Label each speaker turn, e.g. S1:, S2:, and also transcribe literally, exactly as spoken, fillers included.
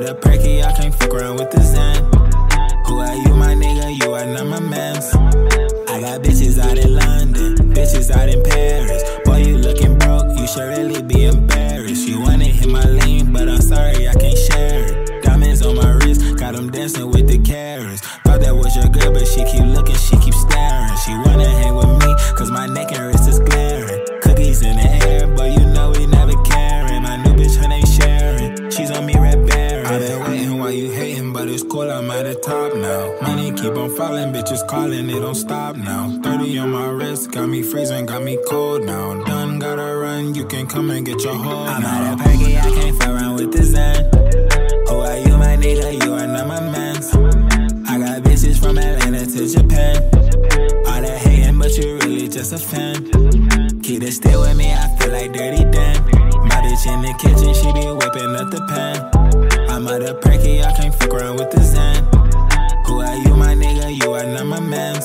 S1: a perky, I can't fuck around with the Zen. Who are you, my nigga? You are not my mans. I got bitches out in London, bitches out in Paris. Boy, you looking broke, you should really be embarrassed. You wanna hit my lane, but I'm sorry, I can't share it. Diamonds on my wrist, got them dancing with the carrots. Thought that was your girl, but she keep looking, she keep staring. She wanna hang with me, cause my neck and wrist is glaring. Cookies in the air, but you know we never caring. My new bitch, her name Sharon, she's on me red Baron. I've been waiting while you hating, but it's cool, I'm at the top now. Money keep on falling, bitches calling, they don't stop now. thirty on my wrist, got me freezing, got me cold now. Done, gotta run, you can come and get your hold I'm now. I'm at a perky, I can't fuck around with the Zen. Who are you, my nigga? You are not my mans. I got bitches from Atlanta to Japan. All that hating, but you really just a fan. Keep it still with me, I feel like Dirty Dan. My bitch in the kitchen, she be whipping up the pan. I'm at a perky, I can't fuck around with the Zen. Who are you, my nigga? You are not my man.